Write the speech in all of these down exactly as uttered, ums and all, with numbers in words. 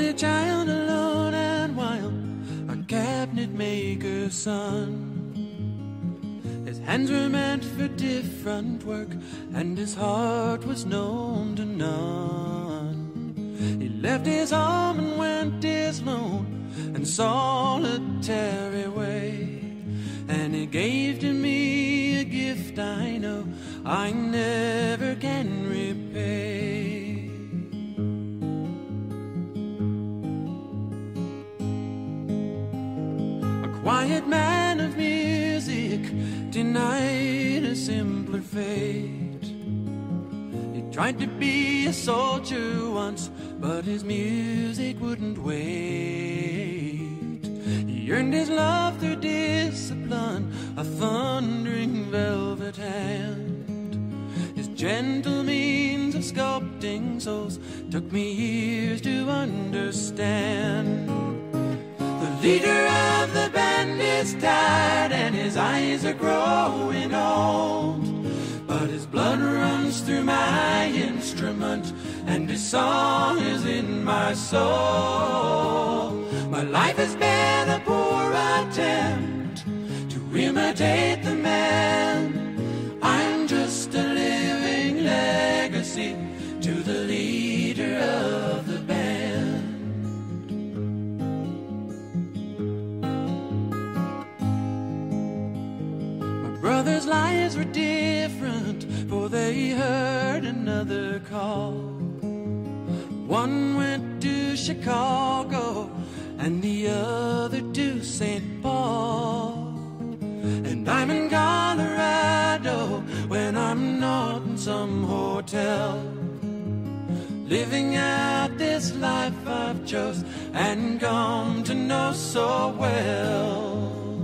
only child, alone and wild, a cabinet maker's son. His hands were meant for different work, and his heart was known to none. He left his home and went his lone and solitary way, and he gave to me a gift I know I never can repay. A quiet man of music, denied a simpler fate. He tried to be a soldier once, but his music wouldn't wait. He earned his love through discipline, a thundering velvet hand. His gentle means of sculpting souls took me years to understand. The leader of the band is tired and his eyes are growing old, but his blood runs through my instrument and his song is in my soul. My life has been a poor attempt to imitate the man. I'm just a living legacy to the leader of the band. My brothers' lives were different, for they heard another call. One went to Chicago and the other to Saint Paul. And I'm in Colorado when I'm not in some hotel, living out this life I've chose and come to know so well.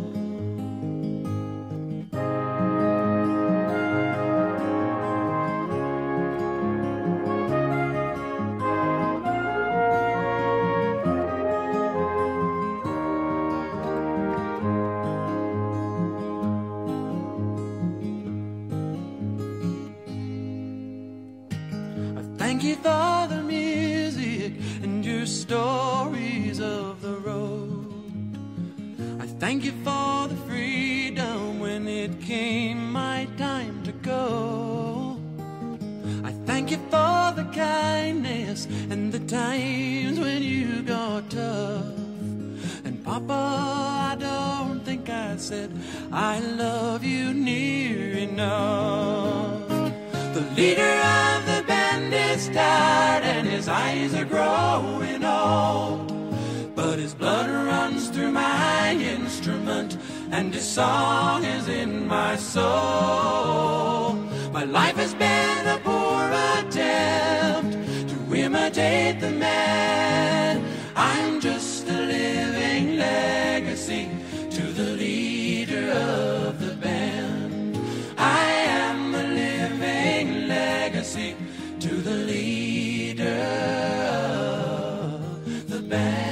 Thank you for the music and your stories of the road. I thank you for the freedom when it came my time to go. I thank you for the kindness and the times when you got tough. And Papa, I don't think I said I love you near enough. The leader of the band is tired and his eyes are growing old, but his blood runs through my instrument and his song is in my soul. My life has been a poor attempt to imitate the man. I'm just a living legacy to the leader of the band. I am a living legacy to the leader of the band.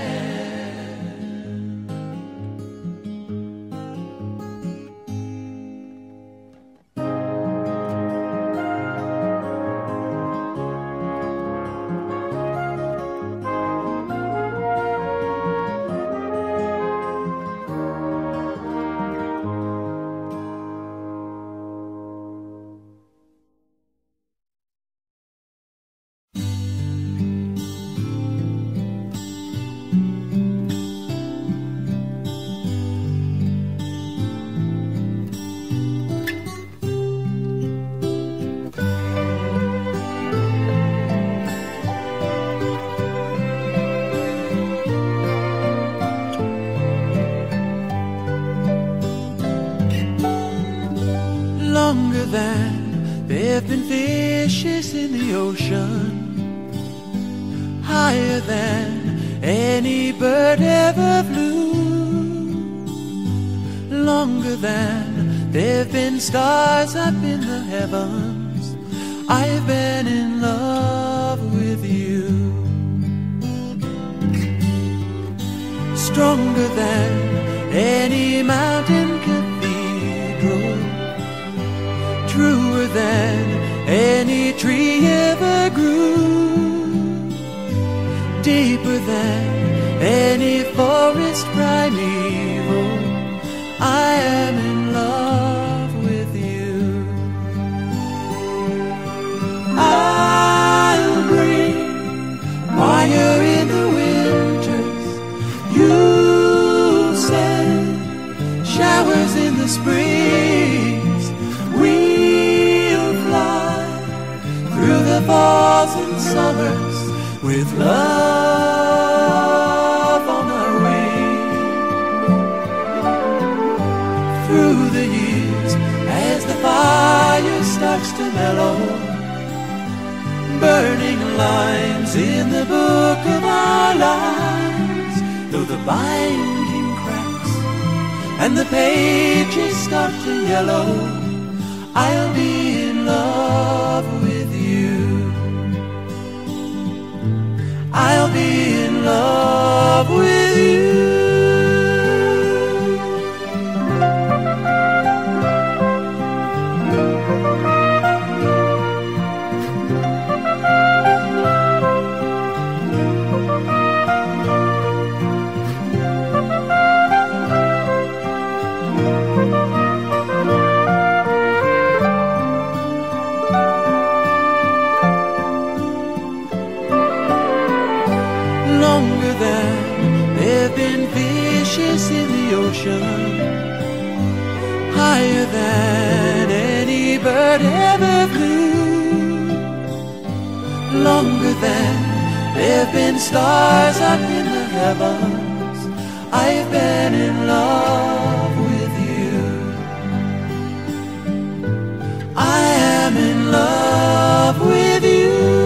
Longer than there've been fishes in the ocean, higher than any bird ever flew, longer than there've been stars up in the heavens. I've been in love with you. Stronger than any mountain cathedral, truer than any tree ever grew, deeper than any forest primeval. I am in love with you. I'll bring fire in the winters, you'll send showers in the springs. We'll fly through the falls and summers with love on our wings. Through the years, as the fire starts to mellow, burning lines in the book of our lives, though the binding cracks and the pages start to yellow, I'll be in love with you. I'll be in love with you. Longer than there've been fishes in the ocean, higher than any bird ever flew, longer than there've been stars up in the heavens, I've been in love with you. I am in love with you.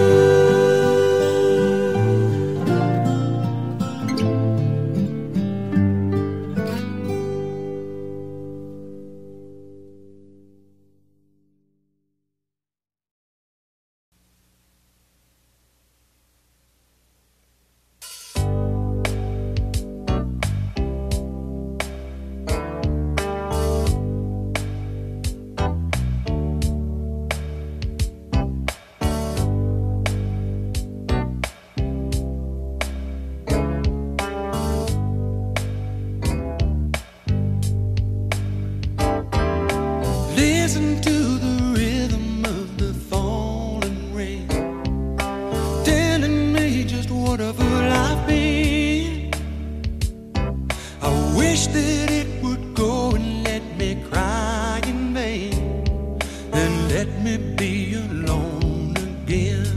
Listen to the rhythm of the falling rain, telling me just what a fool I've been. I wish that it would go and let me cry in vain, and let me be alone again.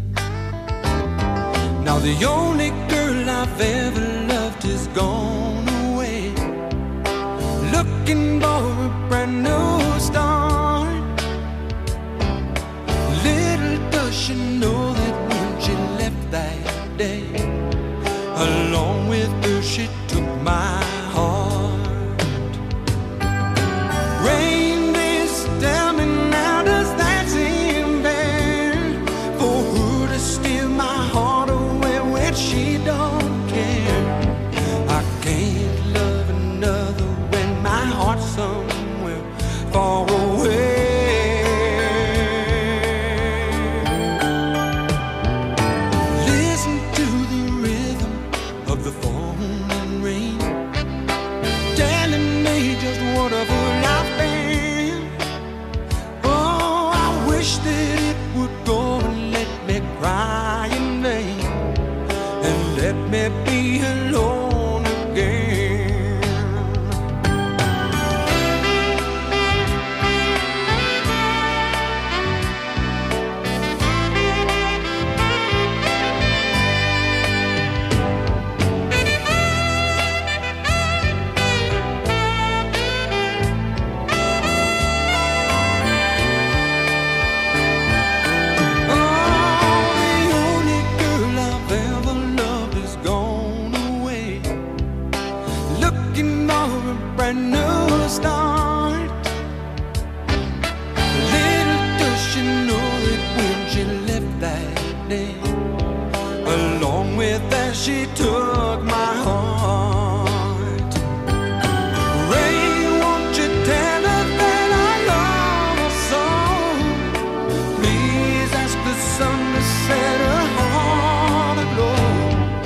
Now the only girl I've ever loved is gone away, looking for a brand new start. Little does she know that when she left that day, along with her she took my heart. Rain, please tell me now, does that seem fair for her to steal my heart away when she don't care? I can't love another when my heart's somewhere far away. Listen to the rhythm of the falling rain, telling me just what a fool I've been. Oh, I wish that it would go and let me cry in vain, and let me be alone again. She took my heart. Rain, won't you tell her that I love her so? Please ask the sun to set her heart aglow.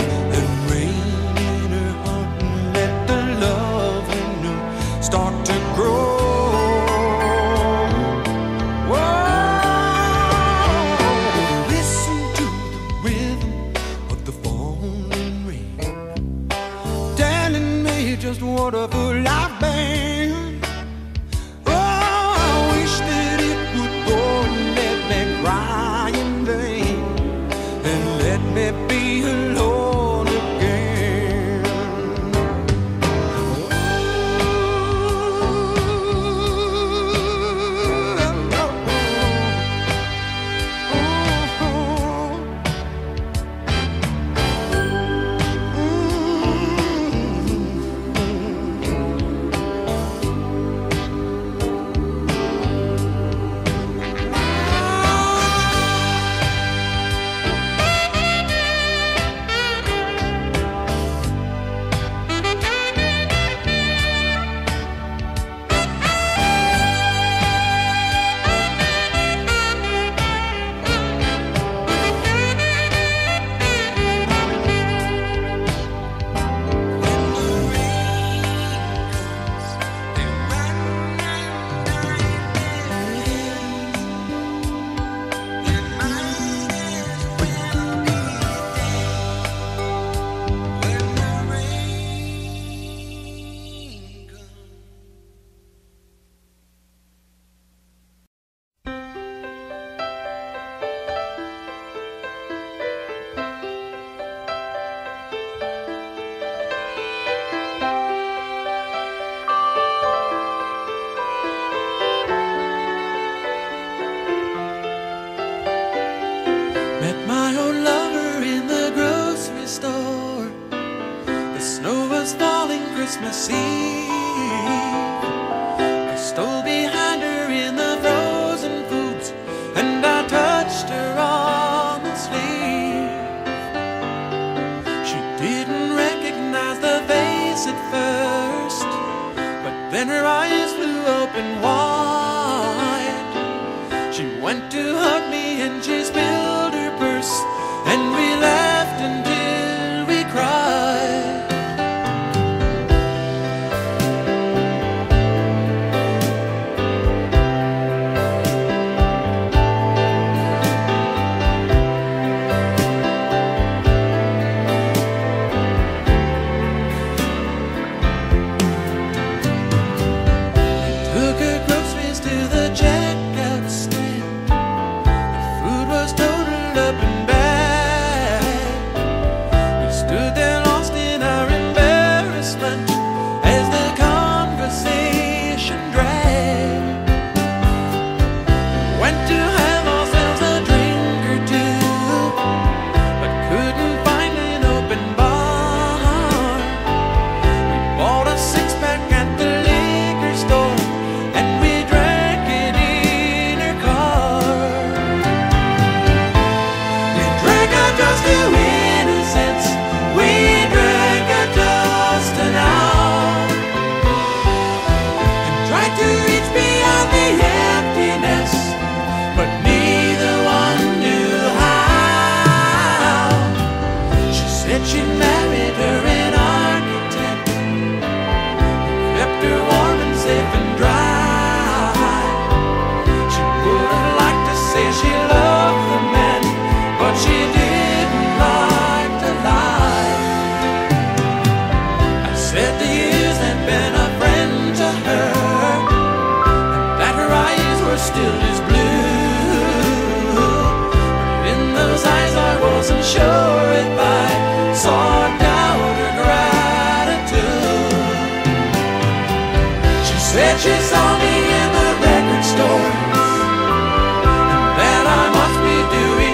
Met my old lover in the grocery store. The snow was falling Christmas Eve. I stole behind her in the frozen foods, and I touched her on the sleeve. She didn't recognize the face at first, but then her eyes flew open wide. She went to hug me and she spilled her purse, and we laughed until we cried. Took her groceries to the checkout stand. The food was totaled up and bad. We stood there lost in our embarrassment as the conversation dragged. Went to have ourselves a drink or two, but couldn't find an open bar. We bought a six-pack at the liquor store, and we drank it in her car. We drank our toast to innocence. We drank our toast to now, and tried to reach beyond the emptiness, but neither one knew how. She said she married her an architect, kept her warm and safe and dry. She would have liked to say she loved the man, but she didn't like to lie. I said the years had been a friend to her, and that her eyes were still as blue. But in those eyes I wasn't sure if I saw doubt or gratitude. She said she saw me in the record store, and that I must be doing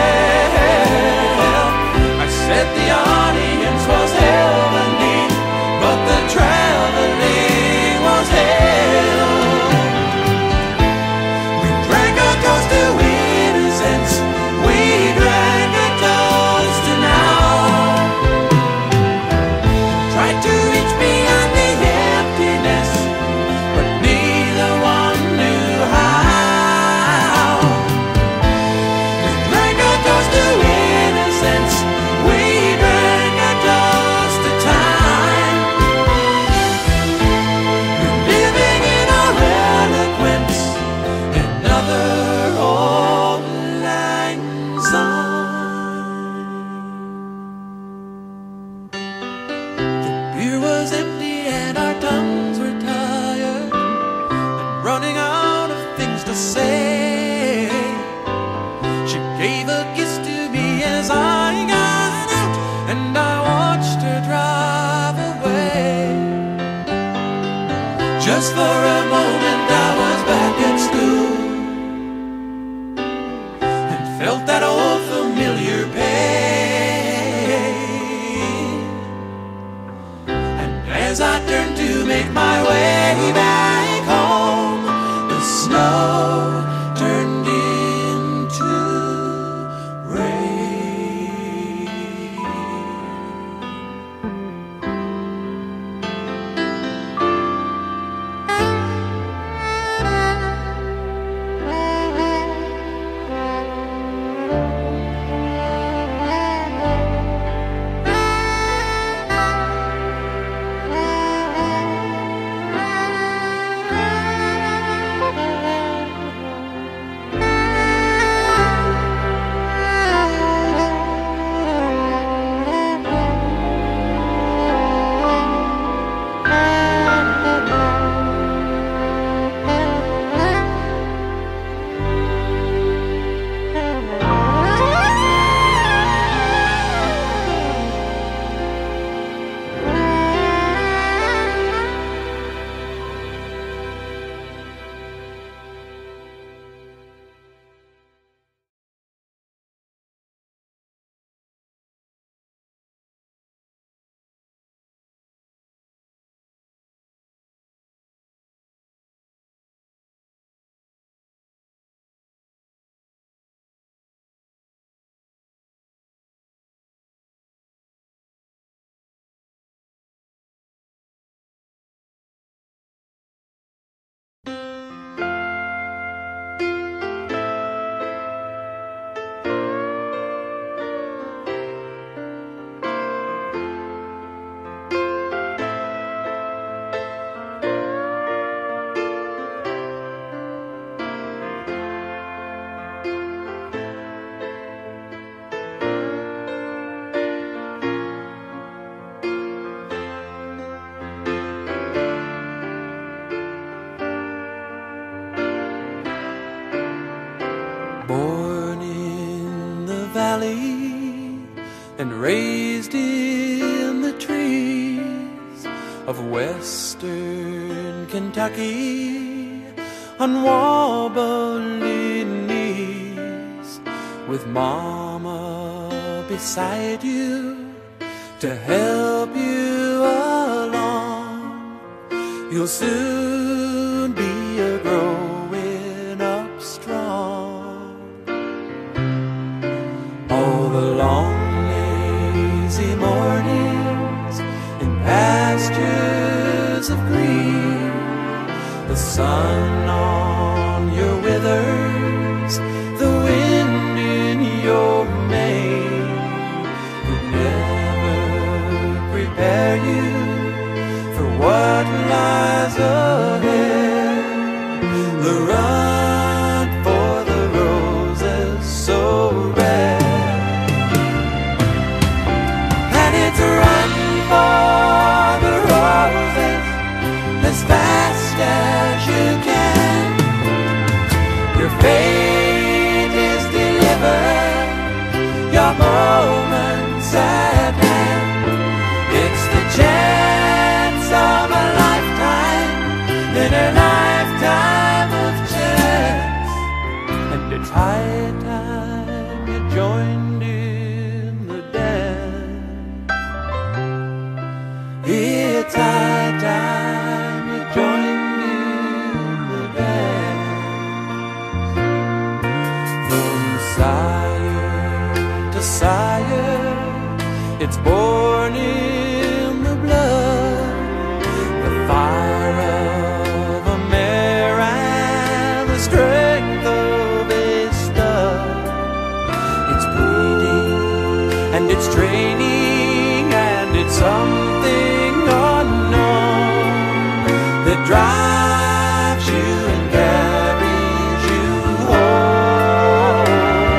well. I said the audience was heavenly, but the traveling was hell. We drank our toast to innocence. We drank our toast to now. Tried to reach beyond the emptiness, but neither one knew how. We drank our toast to innocence. We drank our toast to time. We're living in our eloquence, another old lang syne. The beer was empty and our tongues were tired and running out of things to say. She gave a kiss to me as I got out, and I watched her drive away. Just for a moment I was back at school, and felt that old familiar pain. And as I turned to make my way back home, the snow turned into rain. valley and raised in the trees of western Kentucky on wobbly knees, with Mama beside you to help you along. You'll soon be a growing up strong. All the long lazy mornings in pastures of green, the sun on your withers, the wind in your mane, could never prepare you for what lies ahead. The run for the roses so red, and it's a run for the roses as fast as you can. Your fate is delivered, your moment's at hand. It's the chance of a lifetime, in a lifetime of chance. And it's high time you joined in the dance. It's high time you joined in the dance. From sire to sire, it's born in the blood, the fire of a mare and the strength of a stud. It's breeding and it's training and it's something unknown that drives you and carries you home.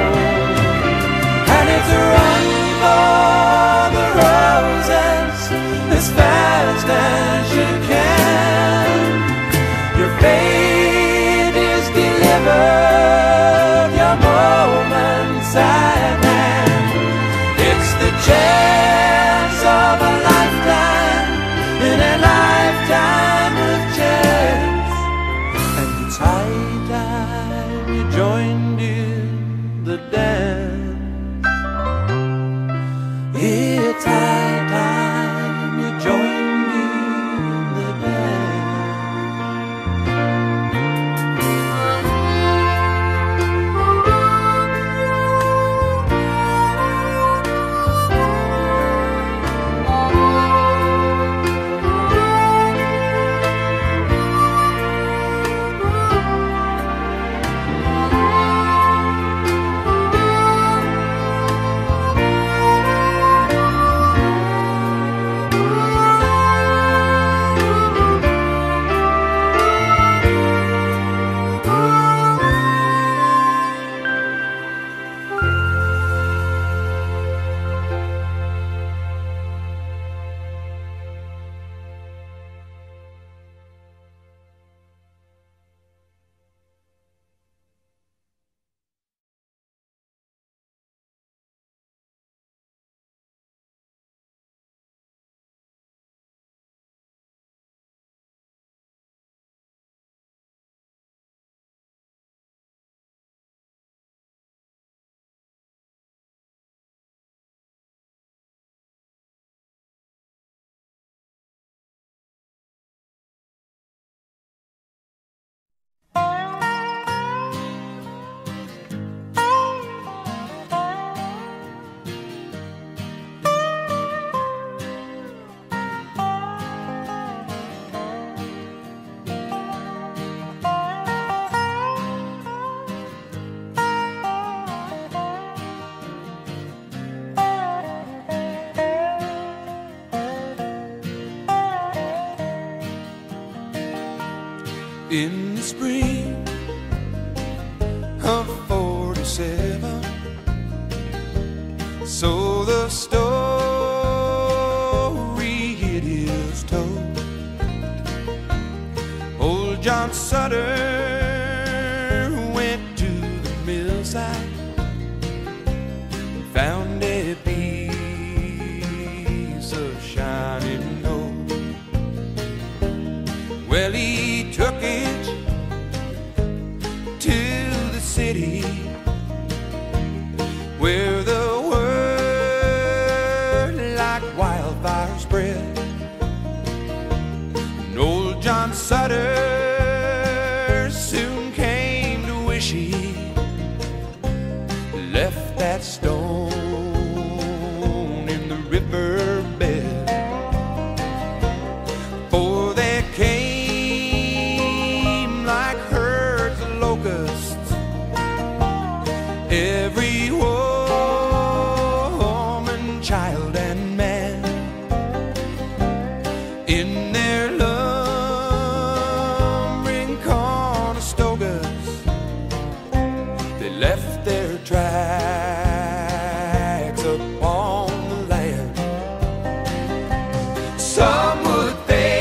And it's a run for the roses as fast as you can. Your fate is delivered, your moment's at hand. It's the chance of a lifetime, in a lifetime of chance. And it's high time you joined in the dance. It's high time you joined in the City, where the word like wildfire spread. And old John Sutter soon came to wish he left that stone in the riverbed. For there came like herds of locusts every woman, child, and man. In their lumbering Conestogas, they left their tracks upon the land. Some would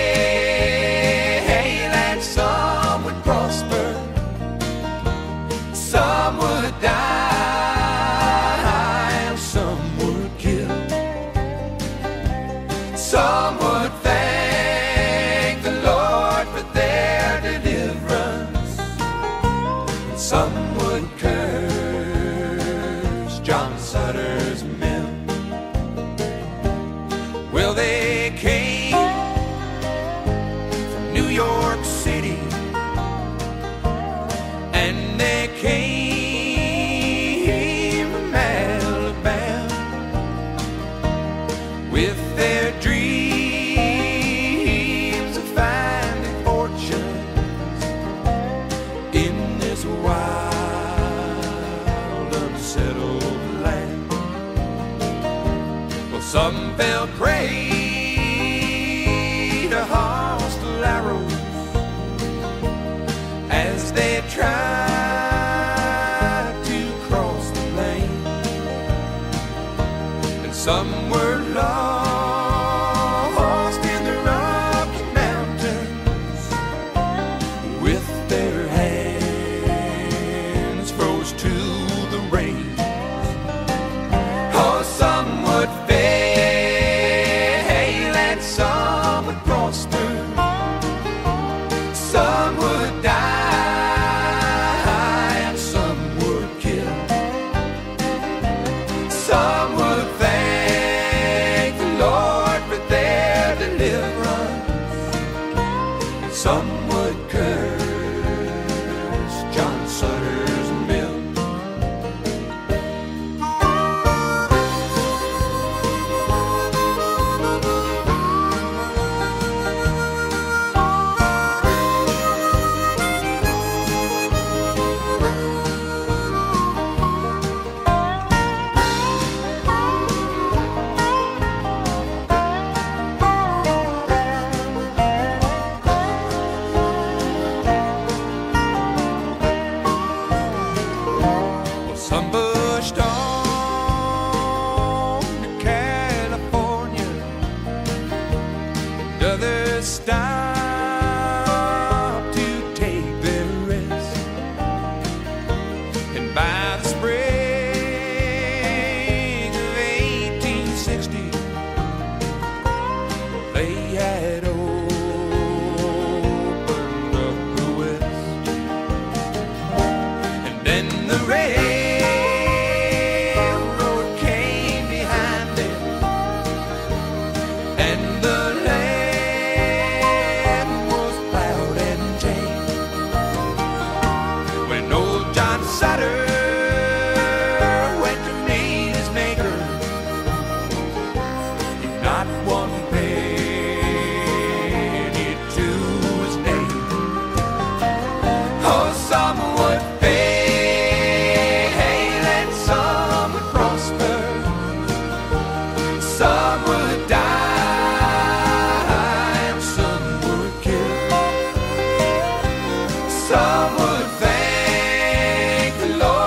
fail and some would prosper, some would die and some would kill. Some would thank the Lord for their deliverance, and some would curse John Sutter's men. Well, they came from New York City, and they came from Alabama with their dreams of finding fortunes in this wild, unsettled land. Well, some fell prey to hostile arrows as they tried to cross the plain, and some were lost in the Rocky Mountains with their hands froze to the rain. Oh, some would fail and some would prosper, some would die and some would kill. Some would thank the Lord for their deliverance, and some would curse John Sutter's mill. Some pushed on to California, and others stopped to take their rest. And by the spring of eighteen sixty, they had opened up the West. And then the rain Sutter went to meet his maker, not one penny to his name. Oh, some would fail and some would prosper, some would die and some would kill. Some would thank the Lord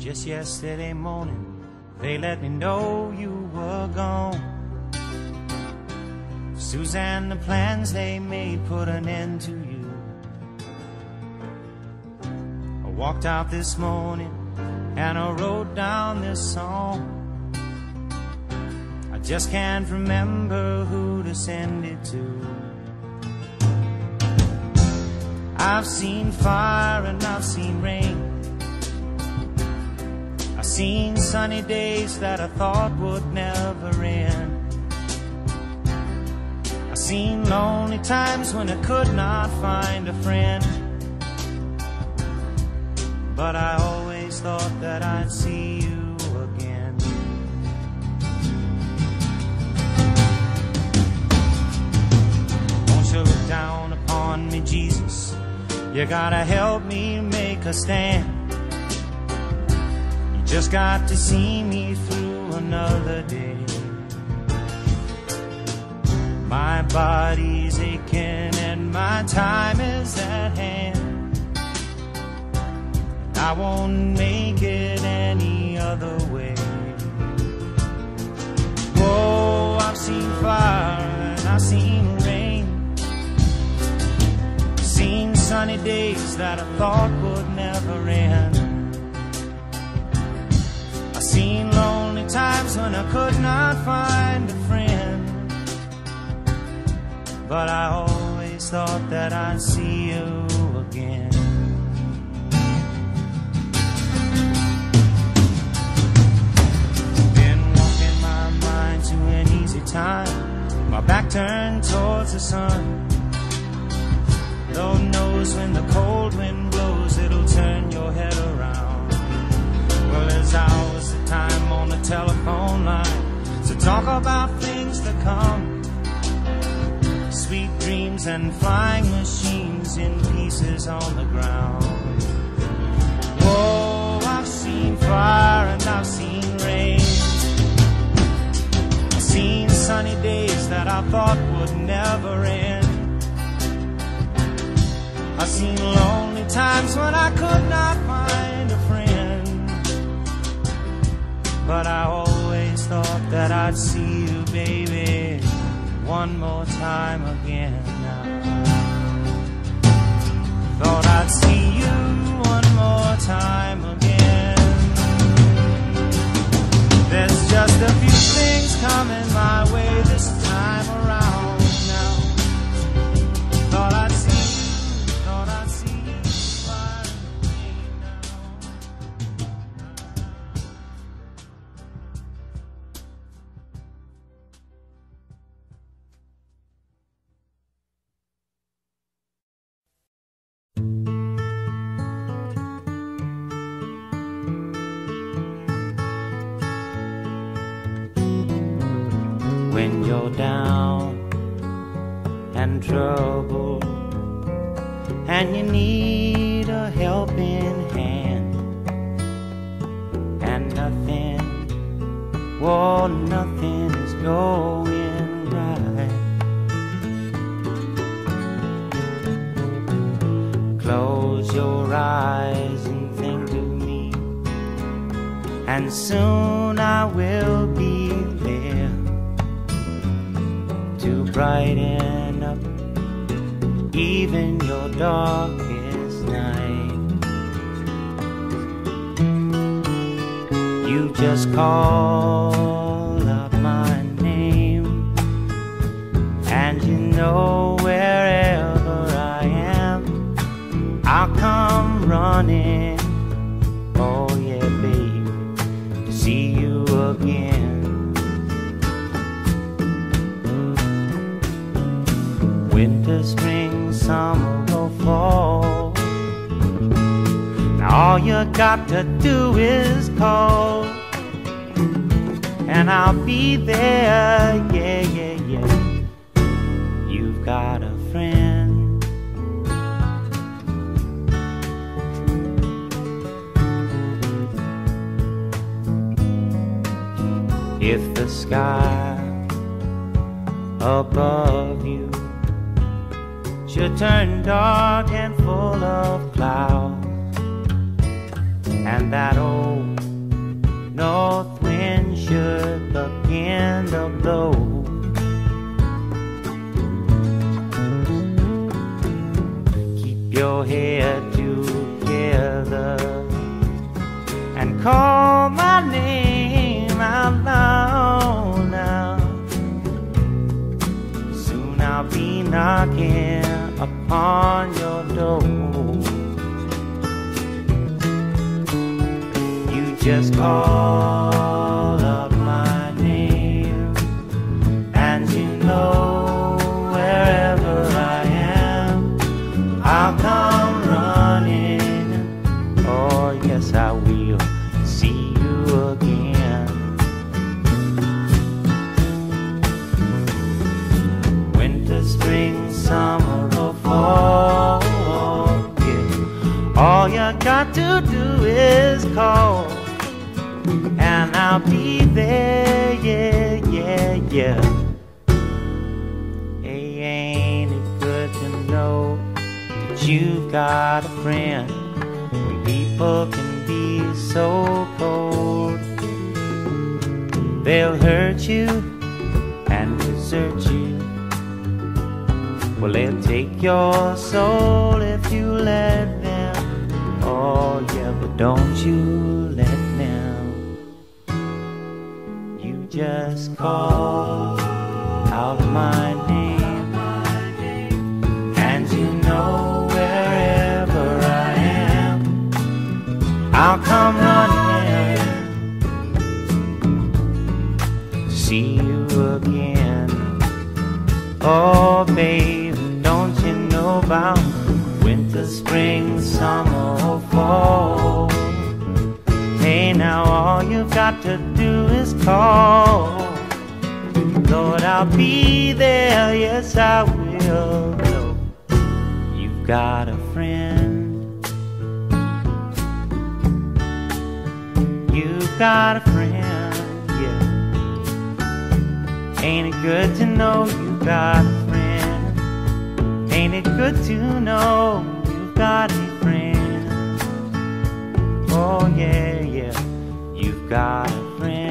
Just yesterday morning, they let me know you were gone. Suzanne, the plans they made put an end to you. I walked out this morning and I wrote down this song. I just can't remember who to send it to. I've seen fire and I've seen rain. I've seen sunny days that I thought would never end. I've seen lonely times when I could not find a friend. But I always thought that I'd see you again. Won't you look down upon me, Jesus? You gotta help me make a stand. You just got to see me through another day. My body's aching and my time is at hand. I won't make it any other way. Whoa, I've seen fire and I've seen rain. Seen sunny days that I thought would never end. I've seen lonely times when I could not find a friend. But I always thought that I'd see you again. Been walking my mind to an easy time, my back turned towards the sun. Lord knows when the cold wind blows, it'll turn your head around. Well, there's hours of time on the telephone line to talk about things to come. Sweet dreams and flying machines in pieces on the ground. Whoa, I've seen fire and I've seen rain. I've seen sunny days that I thought would never end. I've seen lonely times when I could not find a friend. But I always thought that I'd see you, baby, one more time again now. Thought I'd see you one more time again. There's just a few things coming my way this time around now. Thought I'd see when you're down and troubled and you need a helping hand, and nothing, well, nothing is going right. Close your eyes and think of me, and soon I will be there to brighten up even your darkest night. You just call up my name, and you know wherever I am, I'll come running. Oh yeah, babe, to see you again. Winter, spring, summer or fall, now all you got to do is call, and I'll be there, yeah, yeah, yeah. You've got a friend. If the sky above you should turn dark and full of clouds, and that old call my name out loud now. Soon I'll be knocking upon your door. You just call up my name, and you know wherever I am, I'll come running. Oh yes, I will see you again. Winter, spring, summer, or fall, yeah. All you got to do is call, and I'll be there, yeah, yeah, yeah. Hey, ain't it good to know that you've got a friend? When people can be so cold, they'll hurt you and desert you. Well, they'll take your soul if you let them. Oh yeah, but don't you let them. You just call out my name, and you know wherever I am, I'll come running to see you again. Oh babe, don't you know about winter, spring, summer, or fall? Hey, now all you've got to do is call. Lord, I'll be there, yes I will. No, you've got a friend. You've got a friend, yeah. Ain't it good to know you've got a friend? Ain't it good to know you've got a friend? Oh yeah, yeah, you've got a friend.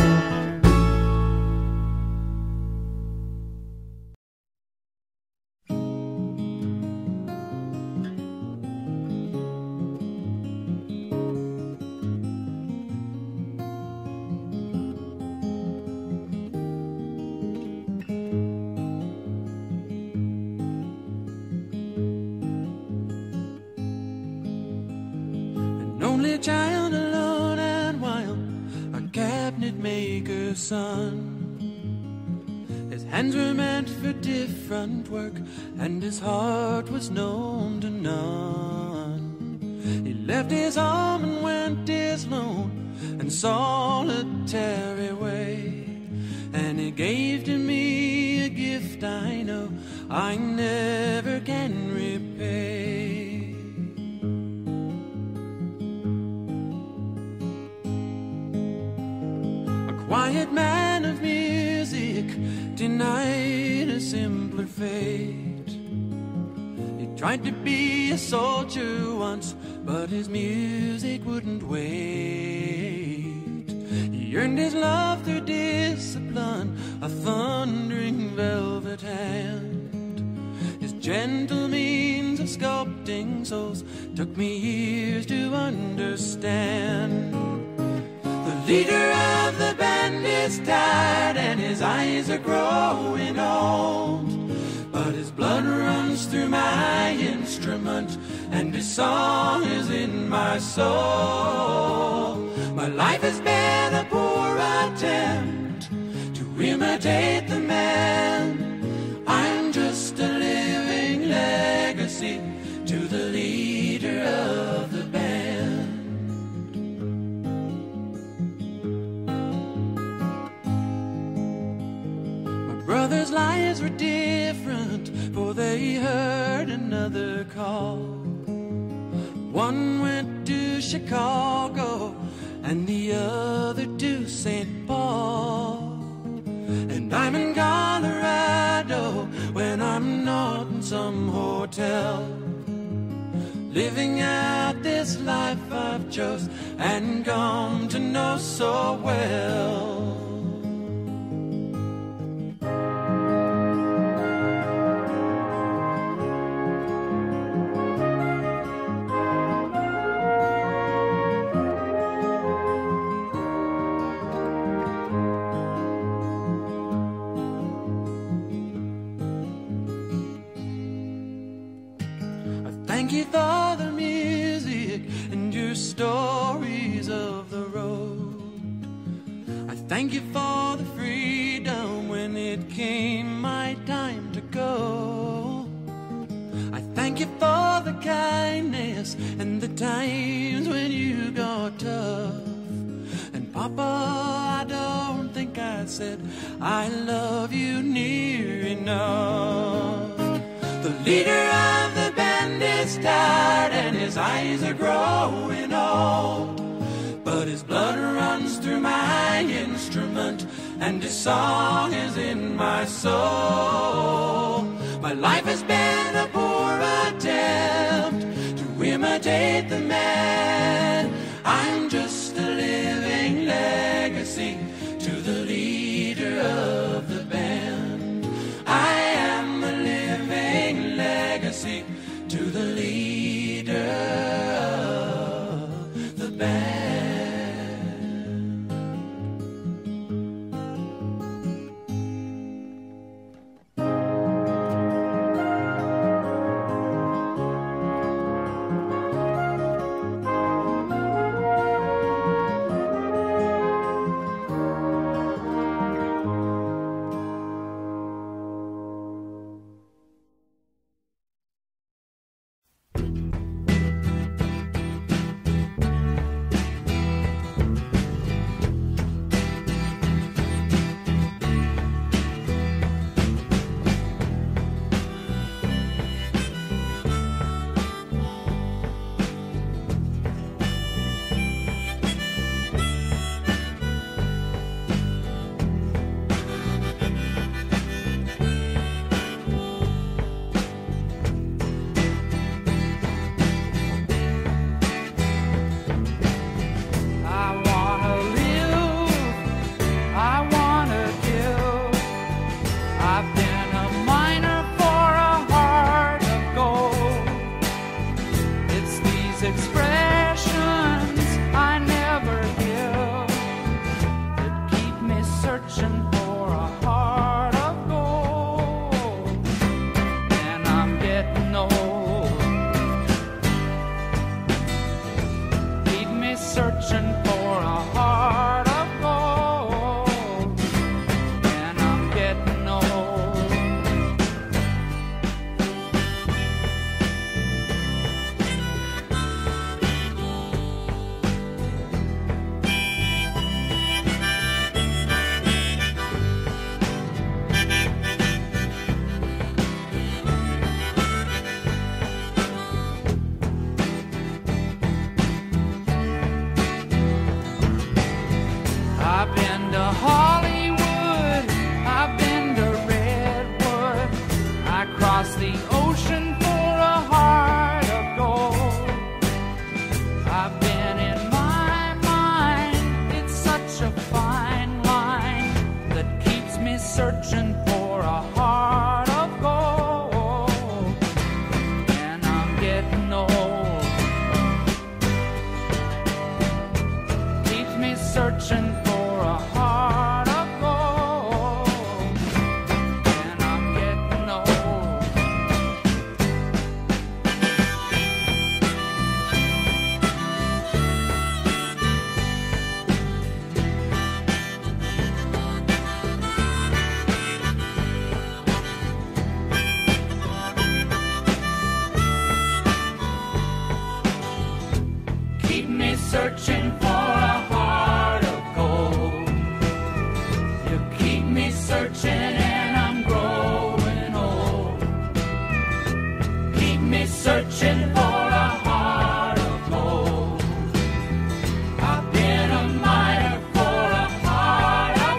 Only child, alone and wild, a cabinet maker's son. His hands were meant for different work, and his heart was known to none. He left his home and went his lone and solitary way, and he gave to me a gift I know I never can repay. Quiet man of music, denied a simpler fate. He tried to be a soldier once, but his music wouldn't wait. He earned his love through discipline, a thundering velvet hand. His gentle means of sculpting souls took me years to understand. The leader of the band is tired and his eyes are growing old, but his blood runs through my instrument and his song is in my soul. My life has been a poor attempt to imitate the man. I'm just a living legacy to the leader of the band. Brothers' lives were different, for they heard another call. One went to Chicago and the other to Saint Paul. And I'm in Colorado when I'm not in some hotel, living out this life I've chose and come to know so well. stories of the road. I thank you for the freedom when it came my time to go. I thank you for the kindness and the times when you got tough. And Papa, I don't think I said I love you near enough. The leader of the band is tired and his eyes are growing old, but his blood runs through my instrument and his song is in my soul. My life has been a poor attempt to imitate the man. I'm just a living legacy to the leader of the band. I am a living legacy to the leader of the band. Searching for a heart of gold. You keep me searching and I'm growing old. Keep me searching for a heart of gold. I've been a miner for a heart of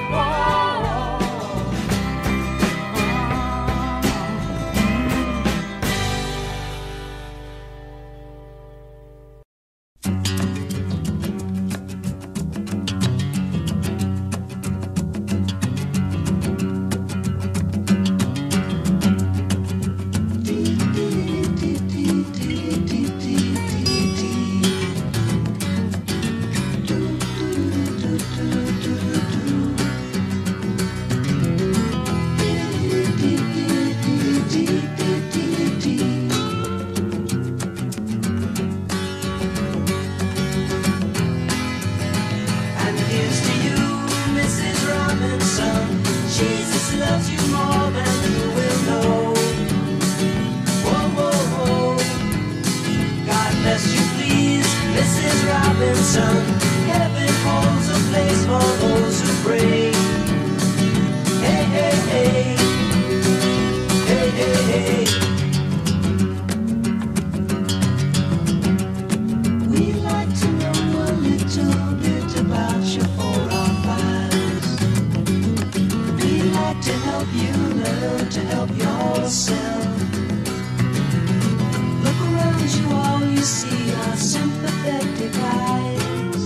gold. Robinson. Heaven holds a place for those who pray. Hey, hey, hey. Hey, hey, hey. We'd like to know a little bit about your forefathers. We'd like to help you learn to help yourself. Look around you, all you see are sympathetic eyes.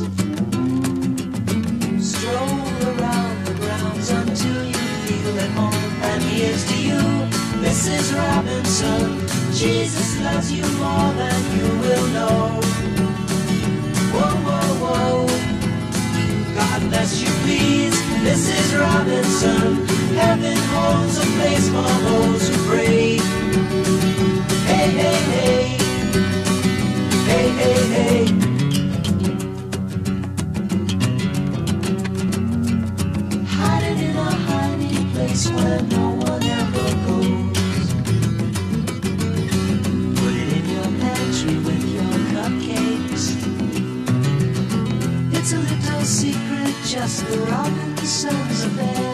Stroll around the grounds until you feel at home. And here's to you, Missus Robinson. Jesus loves you more than you will know. Whoa, whoa, whoa. God bless you, please, Missus Robinson. Heaven holds a place for those who pray. Hey, hey, hey. Hey, hey, hey. Hiding in a hiding place where no one ever goes. Put it in your pantry with your cupcakes. It's a little secret, just the Robinsons affair.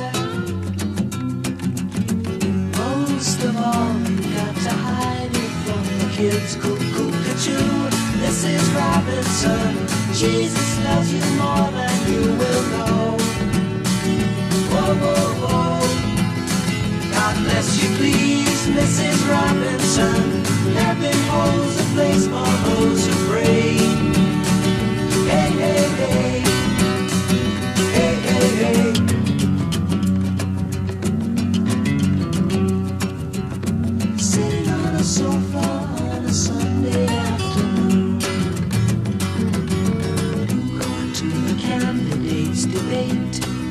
Most of all, you got to hide it from the kids. Cuckoo-cuckoo, Missus Robinson. Jesus loves you more than you will know. Whoa, whoa, whoa. God bless you, please, Missus Robinson. Heaven holds a place for those who pray. Hey, hey, hey. Hey, hey, hey. Sitting on a sofa on a Sunday afternoon, going to the candidates' debate.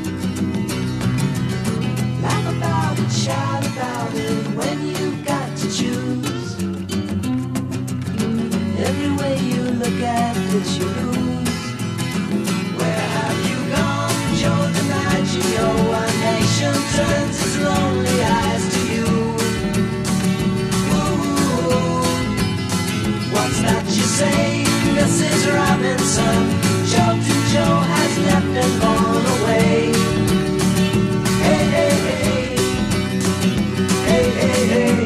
Laugh about it, shout about it when you've got to choose. Every way you look at it, you lose. Where have you gone, Joe DiMaggio? A nation turns its lonely eyes to you. What's that you say, Missus Robinson? Joe to Joe has left and gone away. Hey, hey, hey. Hey, hey, hey.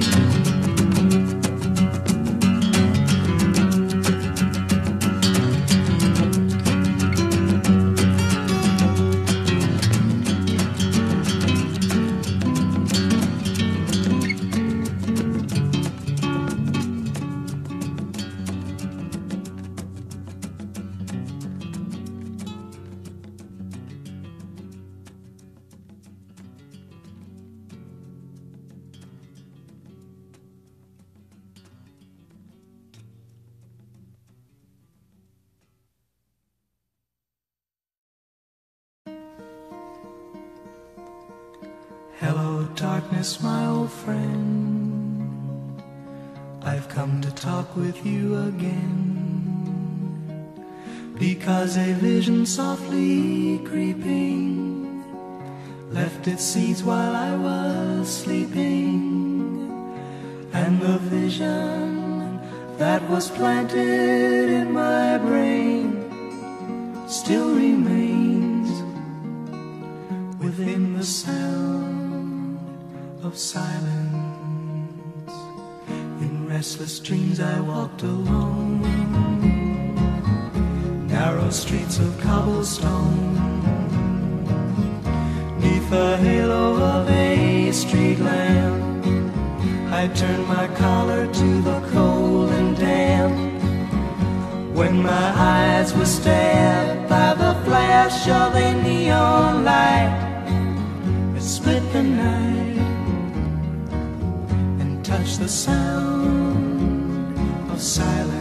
Hello, darkness, my old friend. I've come to talk with you again, because a vision softly creeping left its seeds while I was sleeping, and the vision that was planted in my brain still remains within the sound of silence. In restless dreams I walked alone, narrow streets of cobblestone, neath the halo of a street lamp. I turned my collar to the cold and damp, when my eyes were stabbed by the flash of a neon light that split the night and touched the sound of silence.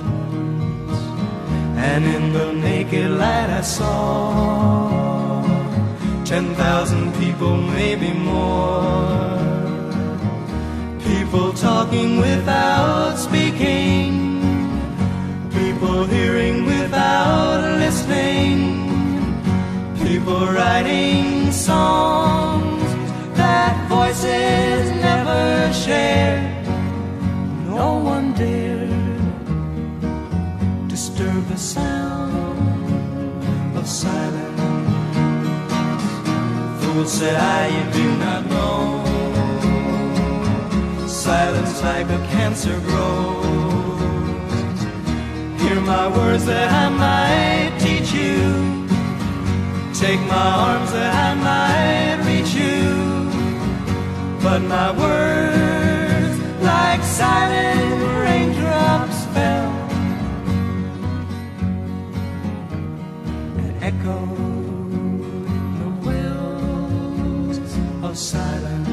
And in the naked light I saw ten thousand people, maybe more, people talking without speaking, people hearing without listening, people writing songs that voices never shared. No one dared disturb the sound Fool, said I, you do not know. Silence like a cancer grows. Hear my words that I might teach you. Take my arms that I might reach you. But my words, like silent raindrops, fell and echoed the wells of silence.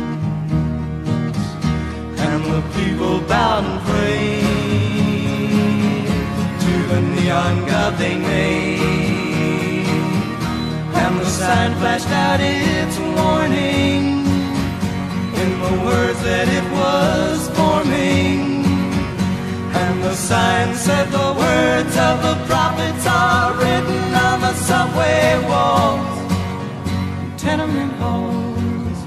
And the people bowed and prayed to the neon god they made. And the sign flashed out its warning in the words that it was forming. And the sign said the words of the prophets are written on the subway walls, tenement halls,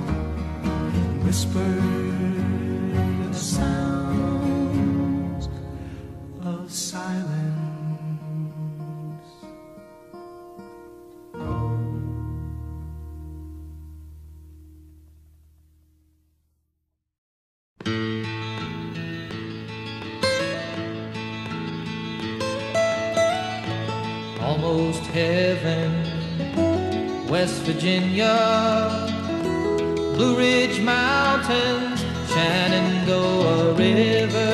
whispered the sounds of silence. Almost heaven, West Virginia, Blue Ridge Mountains, Shenandoah River.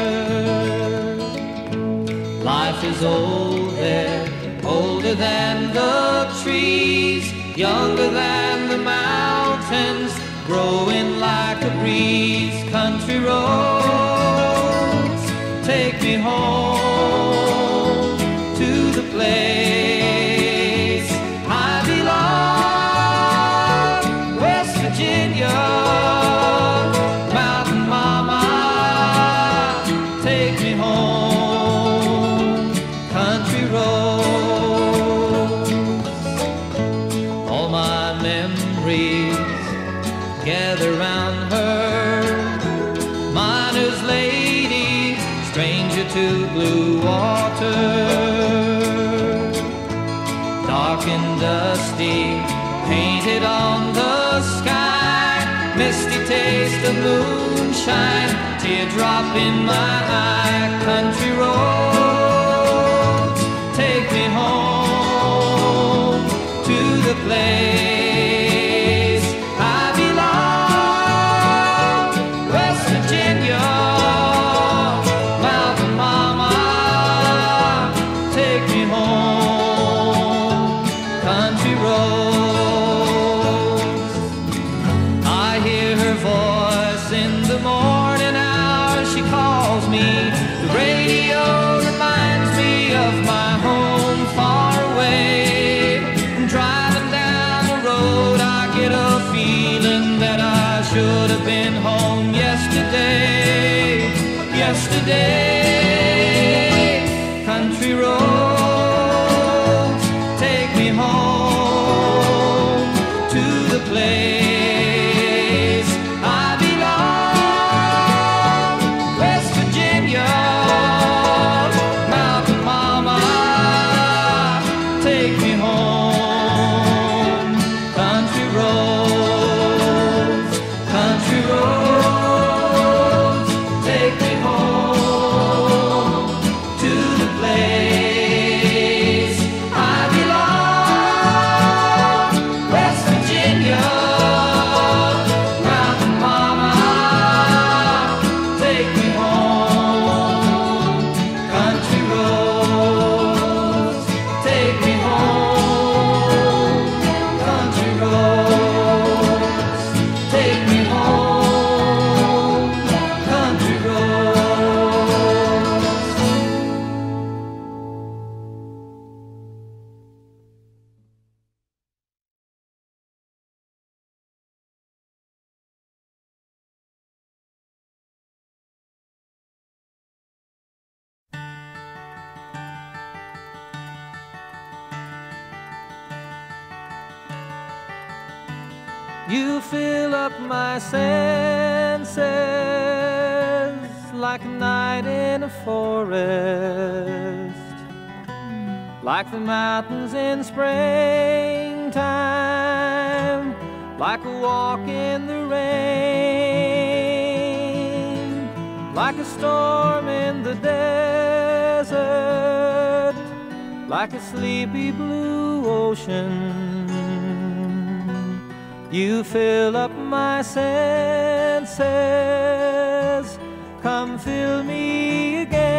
Life is old there, older than the trees, younger than the mountains, growing like a breeze. Country roads, take me home to the place I belong. West Virginia, Mountain Mama, take me home. Country roads, all my memories gather round her. Miner's lady, stranger to blue water, dark and dusty, painted on the sky, misty taste of moonshine, teardrop in my eye. Country roads, take me home to the place I belong. West Virginia, Mountain Mama, take me home. Country roads, I hear her voice in the morning hours. She calls me. The radio reminds me of my home far away. Driving down the road, I get a feeling that I should have been home yesterday. Yesterday, country roads, take me home to the place I belong. West Virginia, Mountain Mama, take me home. Country roads, country roads, take me home to the place I belong. West Virginia, Mountain Mama, take me home. Country roads, take me home. Country roads, take me home. Country roads. You fill up my senses like a night in a forest, like the mountains in springtime, like a walk in the rain, like a storm in the desert, like a sleepy blue ocean. You fill up my senses, come fill me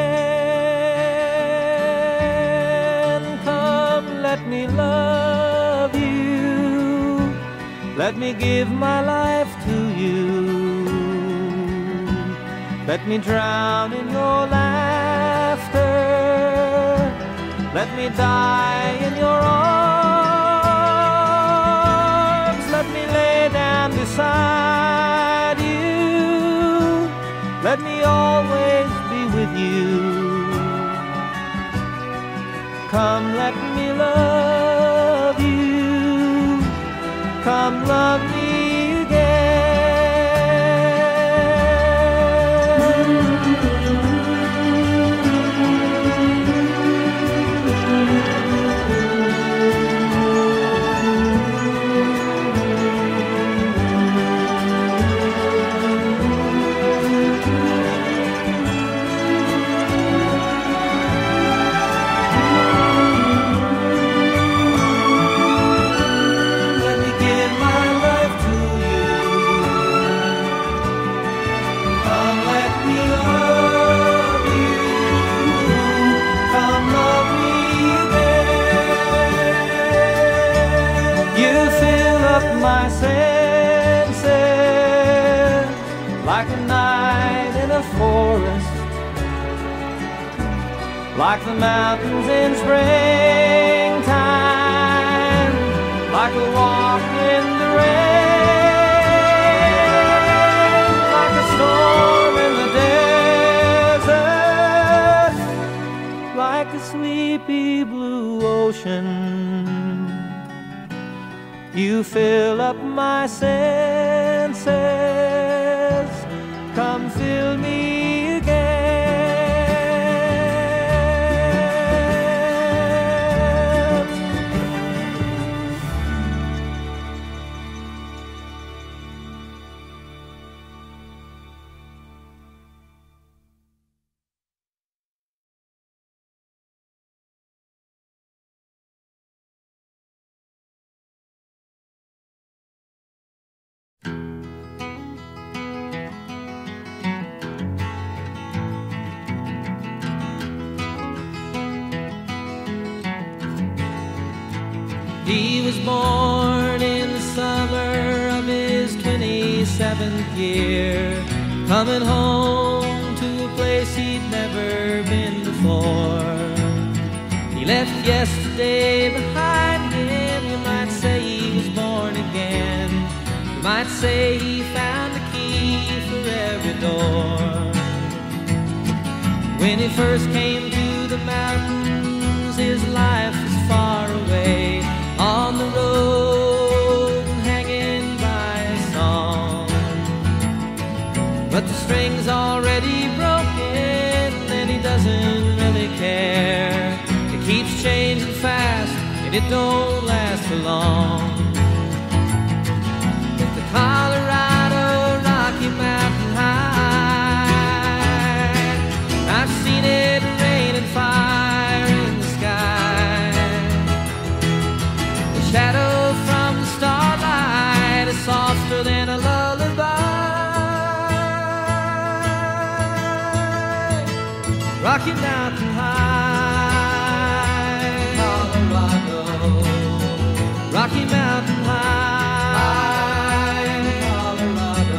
again. Come, let me love you, let me give my life to you. Let me drown in your laughter, let me die in your arms. Let me lay down beside you, let me always be with you. Come, let me love you, come love me again. My senses, like a night in a forest, like the mountains in springtime, like a walk in the rain, like a storm in the desert, like a sleepy blue ocean. You fill up my senses, come fill me again. He was born in the summer of his twenty-seventh year, coming home to a place he'd never been before. He left yesterday behind him. You might say he was born again. You might say he found a key for every door. When he first came to the mountains, his life was far away, on the road, hanging by a song. But the string's already broken, and he doesn't really care. It keeps changing fast, and it don't last for long. If the Colorado Rocky Mountain High, I've seen it rain and fire in the sky. The shadow from the starlight is softer than a lullaby. Rocky Mountain High, Colorado. Rocky Mountain High, Colorado.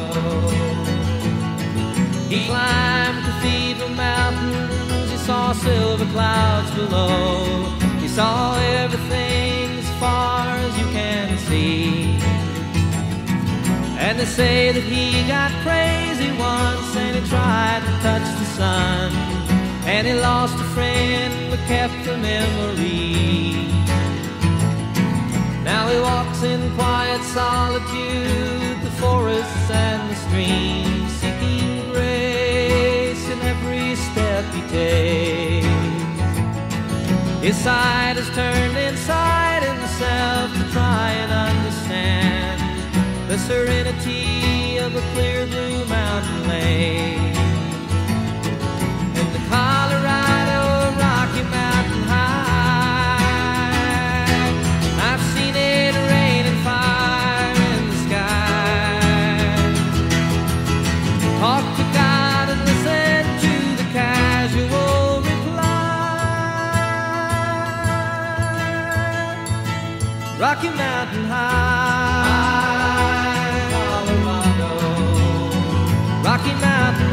He climbed Cathedral Mountains, he saw silver clouds below. He saw everything as far as you can see. And they say that he got crazy once, and he tried to touch the sun, and he lost a friend but kept the memory. Now he walks in quiet solitude, the forests and the streams, seeking grace in every step he takes. His side is turned inside himself to try and understand serenity of a clear blue mountain lake. In the Colorado Rocky Mountain High, I've seen it rain and fire in the sky. Talk to God and listen to the casual reply. Rocky Mountain High, Colorado. Rocky Mountain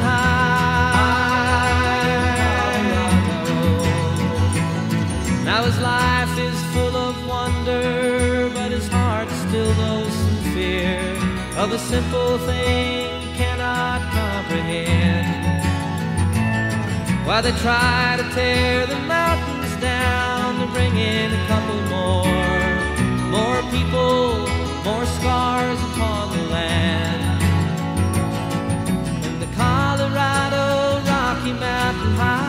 High, Colorado. Now his life is full of wonder, but his heart still knows some fear of a simple thing he cannot comprehend. Why they try to tear the mountains down to bring in a couple more, more people, more scars upon the land. In the Colorado Rocky Mountain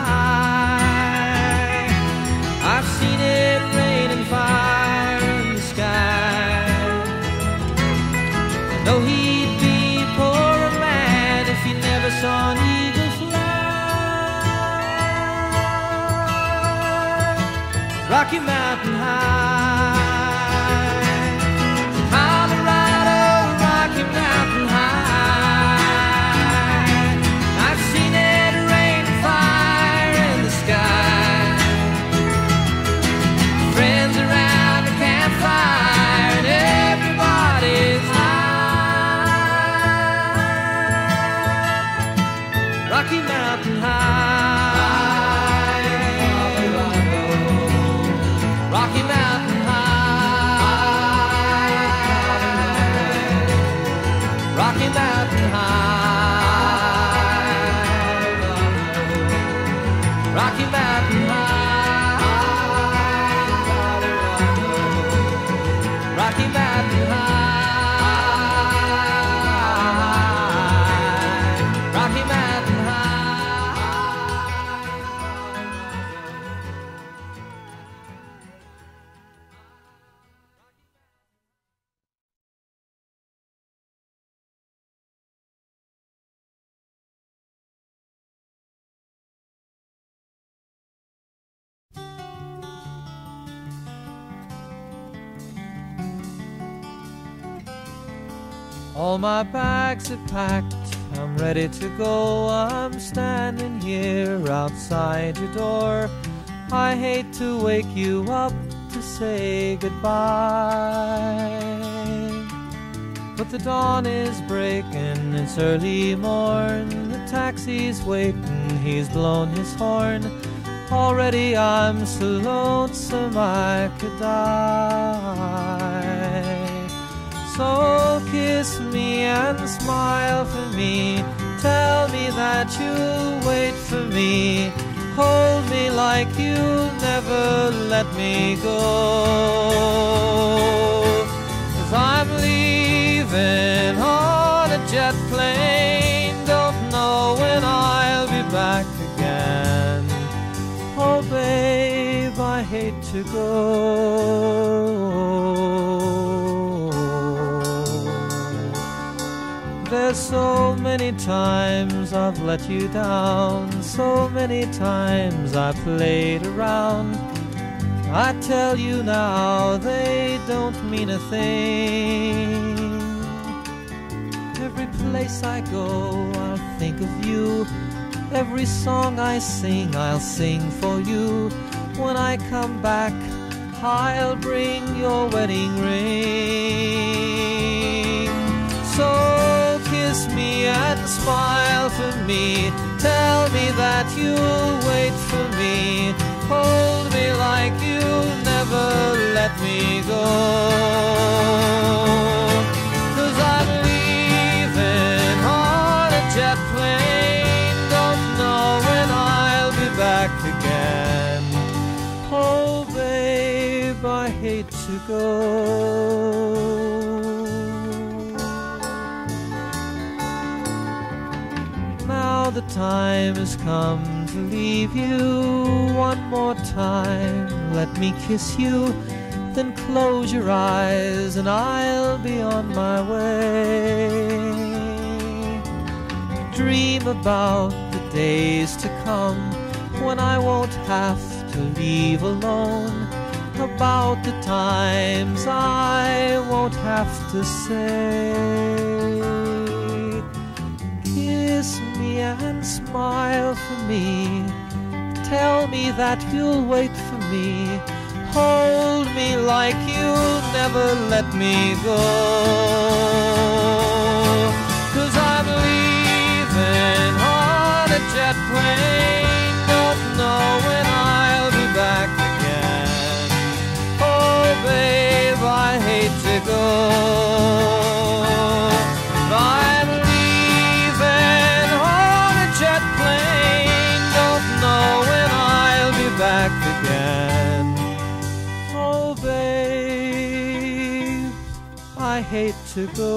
High, I've seen it rain and fire in the sky. I know he'd be a poorer man if he never saw an eagle fly. Rocky Mountain High, Colorado Rocky Mountain High, I've seen it rain and fire in the sky. Friends around the campfire and everybody's high. Rocky Mountain High, Colorado. Rocky Mountain High, Rocky Mountain High, Rocky Mountain High, Rocky Mountain High, Rocky Mountain All my bags are packed, I'm ready to go. I'm standing here outside your door. I hate to wake you up to say goodbye, but the dawn is breaking, it's early morn. The taxi's waiting, he's blown his horn. Already I'm so lonesome I could die. So kiss me and smile for me. Tell me that you'll wait for me. Hold me like you'll never let me go. 'Cause I'm leaving on a jet plane. Don't know when I'll be back again. Oh babe, I hate to go. There's so many times I've let you down, so many times I played around. I tell you now, they don't mean a thing. Every place I go, I'll think of you. Every song I sing, I'll sing for you. When I come back, I'll bring your wedding ring. So kiss me and smile for me. Tell me that you'll wait for me. Hold me like you'll never let me go. 'Cause I'm leaving on a jet plane. Don't know when I'll be back again. Oh babe, I hate to go. Now the time has come to leave you. One more time, let me kiss you. then close your eyes and I'll be on my way. Dream about the days to come when I won't have to leave alone, about the times I won't have to say. Kiss me and smile for me, tell me that you'll wait for me, hold me like you'll never let me go. 'Cause I'm leaving on a jet plane, don't know when I'll be back again. Oh babe, I hate to go. I'm leaving on a jet plane, don't know when I'll be back again. Oh babe, I hate to go.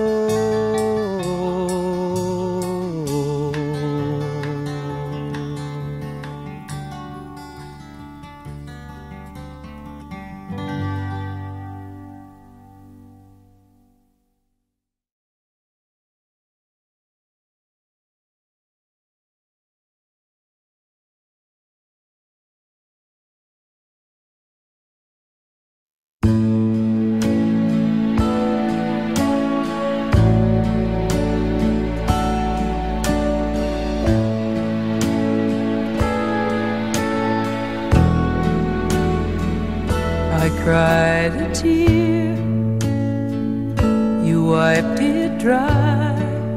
I cried a tear, you wiped it dry.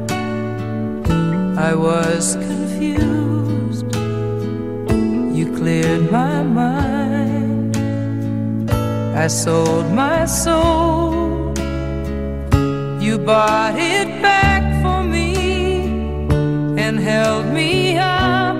I was confused, you cleared my mind. I sold my soul, you bought it back for me and held me up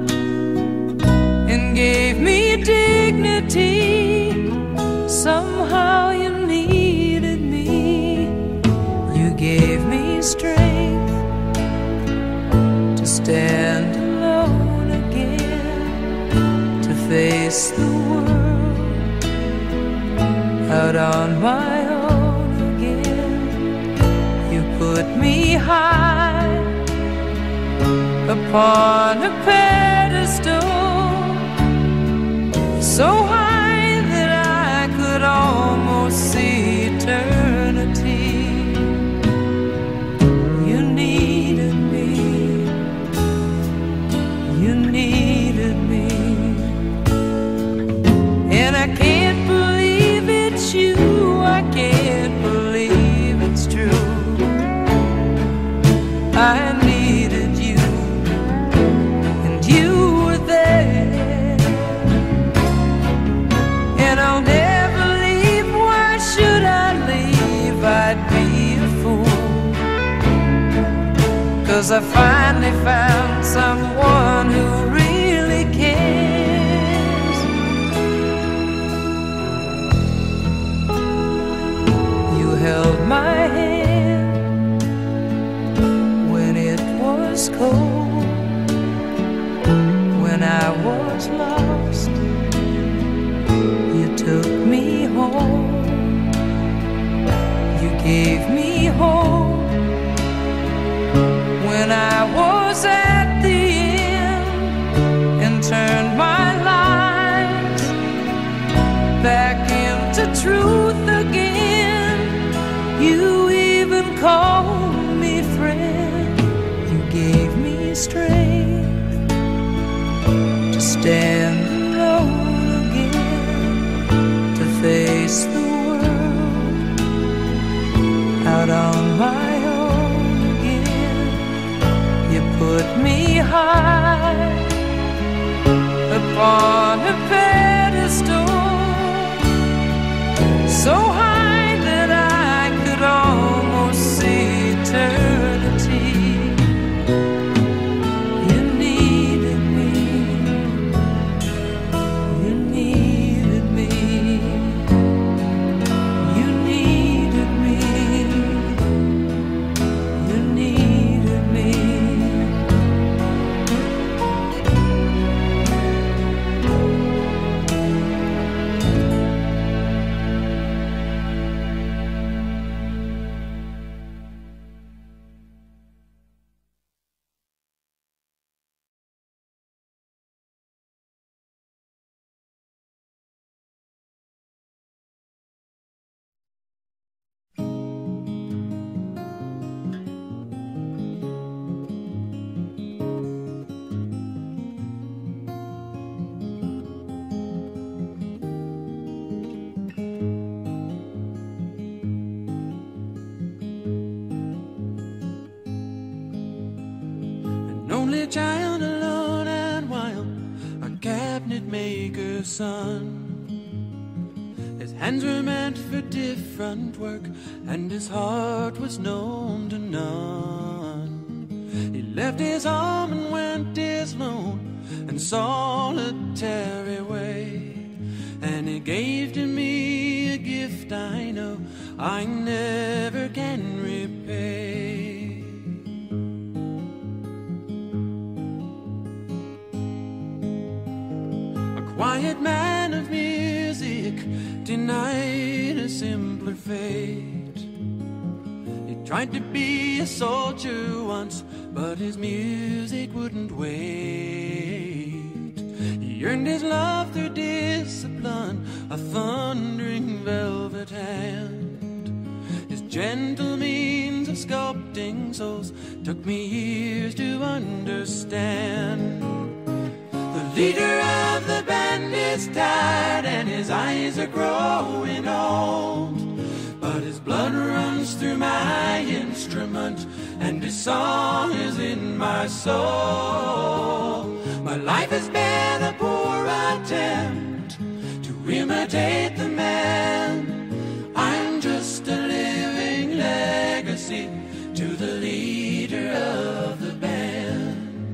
and gave me dignity. Somehow you needed me, you gave me strength to stand alone again, to face the world out on my own again. You put me high upon a pedestal, so high almost see eternity. You needed me, you needed me, and I can't believe it's you, I can't believe it's true. I needed you, and you were there, and I'll never, should I leave, I'd be a fool. 'Cause I finally found someone who really cares. You held my hand when it was cold, when I was lost, you took me home. Gave me hope when I was at the end, and turned my life back into truth again. You even called me friend, you gave me strength to stand alone again, to face the out on my own again. You put me high upon a pedestal, so high that I could almost see eternity. You needed me, you needed me, you needed me. only child alone and wild, a cabinet maker's son. His hands were meant for different work, and his heart was known to none. He left his home and went his lone and solitary way, and he gave to me a gift I know I never can repay. A quiet man of music, denied a simpler fate. He tried to be a soldier once, but his music wouldn't wait. He earned his love through discipline, a thundering velvet hand. His gentle means of sculpting souls took me years to understand. The leader of the band is tired and his eyes are growing old, but his blood runs through my instrument and his song is in my soul. My life has been a poor attempt to imitate the man. I'm just a living legacy to the leader of the band.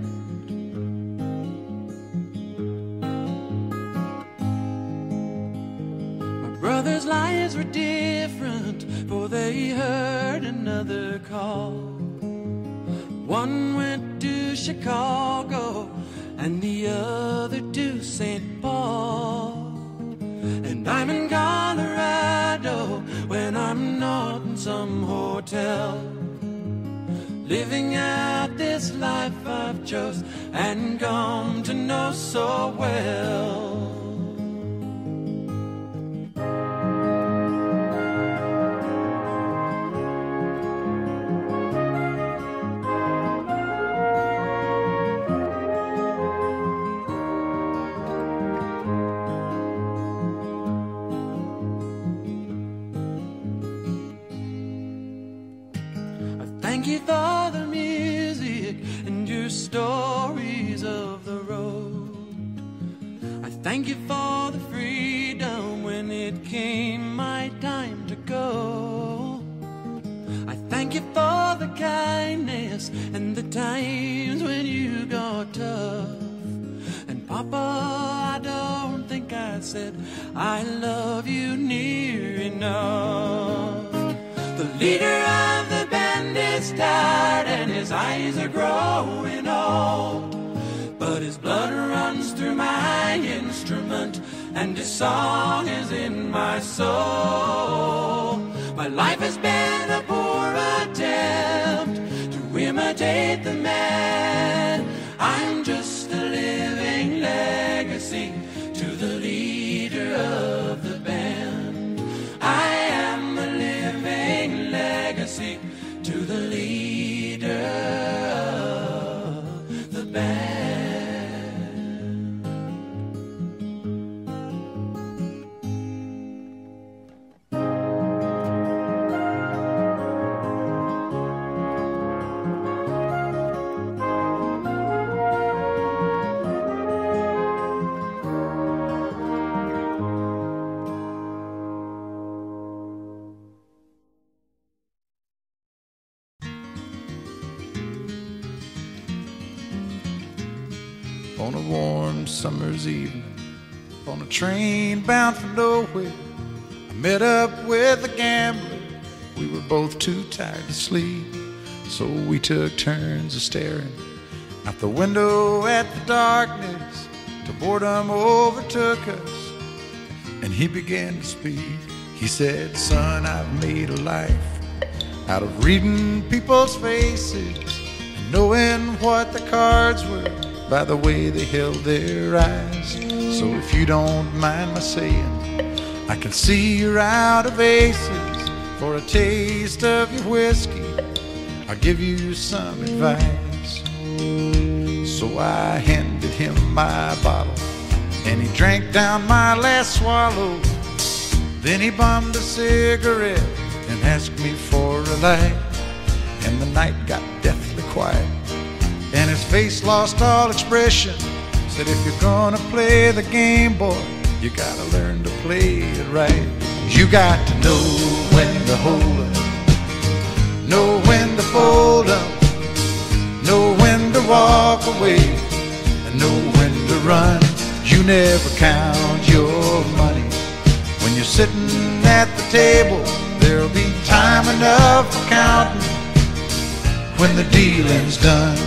My brother's lives were different, for they heard another call. One went to Chicago and the other to Saint Paul. And I'm in Colorado when I'm not in some hotel, living out this life I've chose and come to know so well. Thank you for the music and your stories of the road. I thank you for the freedom when it came my time to go. I thank you for the kindness and the times when you got tough. And Papa, I don't think I said I love you near enough. The leader of the band is tired and his eyes are growing old, but his blood runs through my instrument and his song is in my soul. My life has been a poor attempt to imitate the man. I'm just a living legacy to the leader of the band. I am a living legacy to the leader of the band. On a warm summer's evening, on a train bound for nowhere, I met up with a gambler. We were both too tired to sleep, so we took turns of staring out the window at the darkness till boredom overtook us, and he began to speak. He said, "Son, I've made a life out of reading people's faces and knowing what the cards were by the way they held their eyes. So if you don't mind my saying, I can see you're out of aces. For a taste of your whiskey, I'll give you some advice." So I handed him my bottle and he drank down my last swallow. Then he bummed a cigarette and asked me for a light, and the night got deathly quiet and his face lost all expression. Said, if you're gonna play the game, boy, you gotta learn to play it right. You got to know when to hold up, know when to fold up, know when to walk away, and know when to run. You never count your money when you're sitting at the table. There'll be time enough for counting when the dealing's done.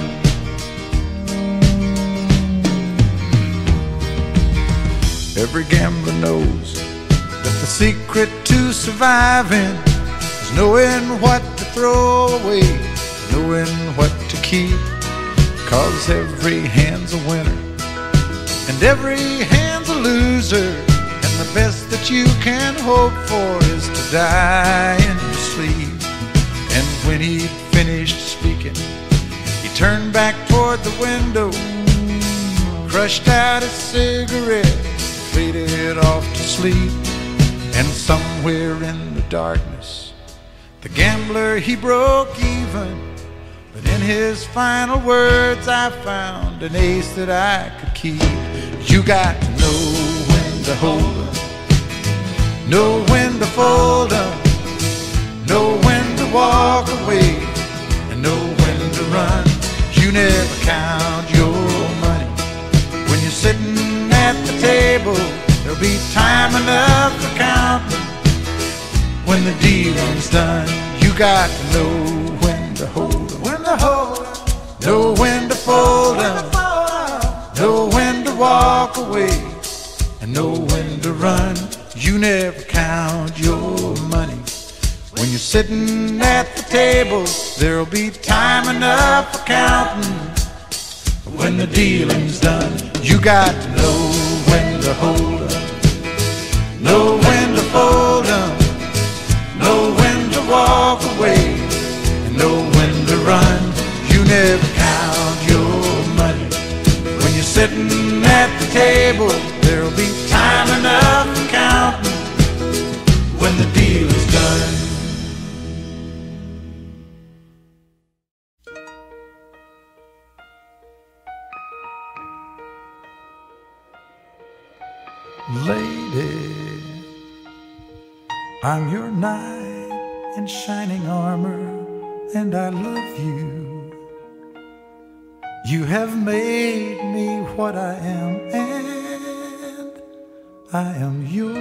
Every gambler knows that the secret to surviving is knowing what to throw away, knowing what to keep. Cause every hand's a winner and every hand's a loser, and the best that you can hope for is to die in your sleep. And when he'd finished speaking, he turned back toward the window, crushed out his cigarette, faded off to sleep. And somewhere in the darkness, the gambler, he broke even. But in his final words, I found an ace that I could keep. You got to know when to hold up, know when to fold up, know when to walk away, and know when to run. You never count your money when you're sitting at the table. There'll be time enough for counting when the dealing's done. You got to know when to hold up, when to hold up, know when to fold up, know when to walk away, and know when to run. You never count your money when you're sitting at the table. There'll be time enough for counting when the dealing's done. You got to know when to hold up, know when to fold up, know when to walk away, and know when to run. You never count your money when you're sitting at the table. There'll be time enough for counting when the deal is done. Lady, I'm your knight in shining armor, and I love you. You have made me what I am, and I am yours.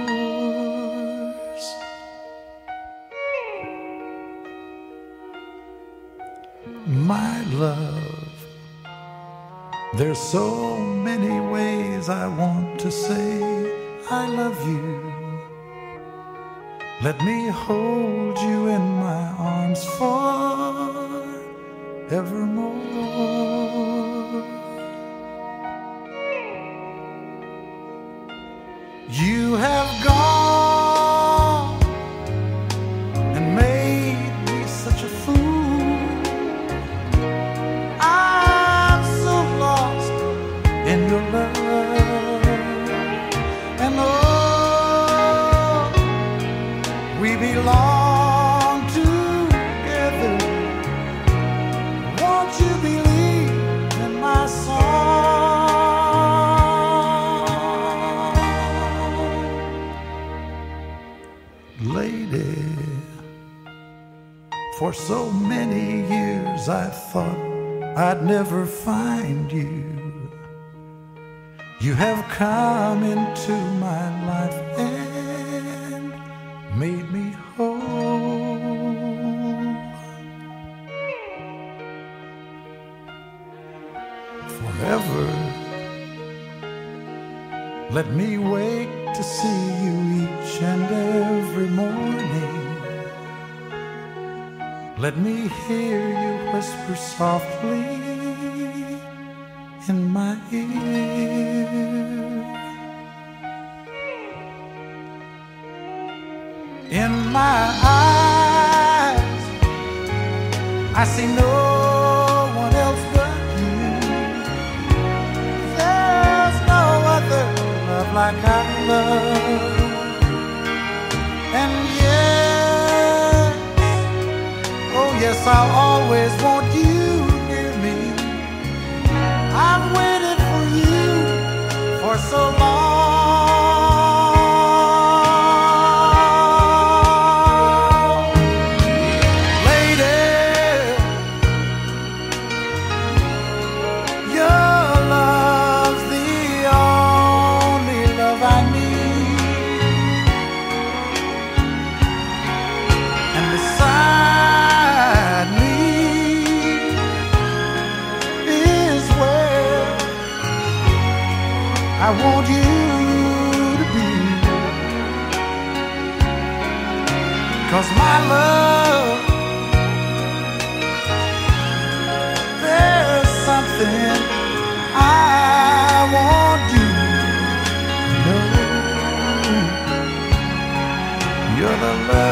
My love, there's so many ways I want to say I love you. Let me hold you in my arms forevermore. You have gone and made me such a fool. I'm so lost in your love. And oh, we belong together. Won't you believe in my song? Lady, for so many years I thought I'd never find you. You have come into my life and made me whole. Forever, let me wake to see you each and every morning. Let me hear you whisper softly in my ear. In my eyes, I see no one else but you. There's no other love like our love. And yes, oh yes, I'll always want you near me. so long. Lady, your love's the only love I need, and beside me is where I want you to be. 'Cause my love, there's something I want you to know. You're the love